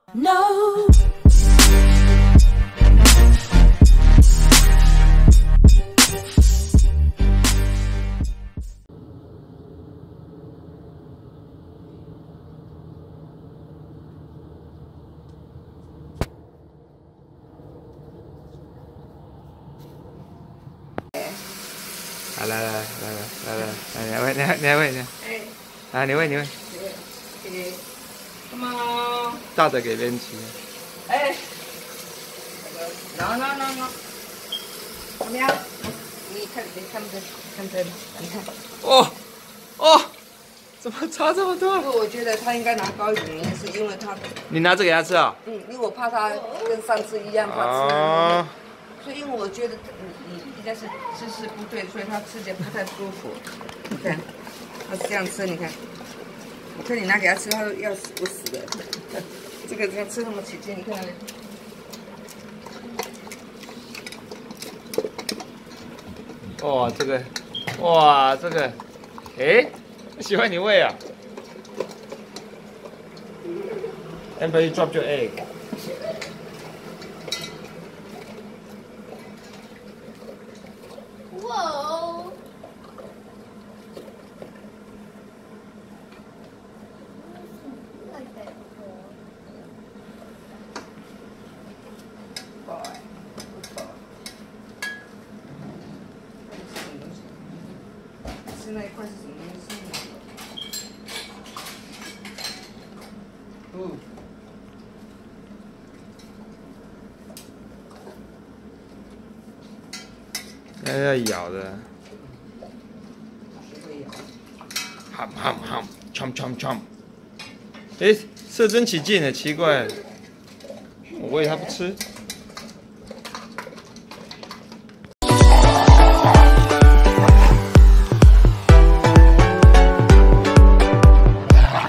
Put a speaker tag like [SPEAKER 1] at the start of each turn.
[SPEAKER 1] No。
[SPEAKER 2] 来，你来喂，啊，你喂，
[SPEAKER 3] 干嘛？
[SPEAKER 2] 大的给边吃。
[SPEAKER 3] 哎，no，怎么样？你看这，你看。
[SPEAKER 2] 哦，怎么差这么多？
[SPEAKER 3] 因为我觉得他应该拿高一点，原因是因为他。
[SPEAKER 2] 你拿这给他吃啊？
[SPEAKER 3] 因为我怕他跟上次一样，怕吃。
[SPEAKER 2] 哦。
[SPEAKER 3] 所以因为我觉得你应该是姿势不对，所以他吃起来不太舒服。你看，他是这样吃，你看，我看你拿给他吃，他要死不死的。这个吃那么起劲，你看。
[SPEAKER 2] 哇，这个，哎，喜欢你喂啊 ？Amber, you dropped your egg.
[SPEAKER 1] Whoa. Like that.
[SPEAKER 3] Boy. 吃那一块是什么东西？
[SPEAKER 2] 要咬的。ham，chomp。哎，吃得真起劲呢，奇怪，我喂它不吃。